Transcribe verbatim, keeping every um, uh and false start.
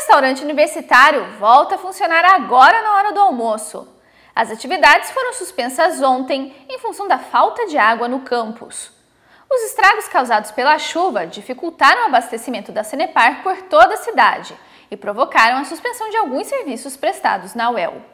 restaurante universitário volta a funcionar agora na hora do almoço. As atividades foram suspensas ontem em função da falta de água no campus. Os estragos causados pela chuva dificultaram o abastecimento da Sanepar por toda a cidade e provocaram a suspensão de alguns serviços prestados na U E L.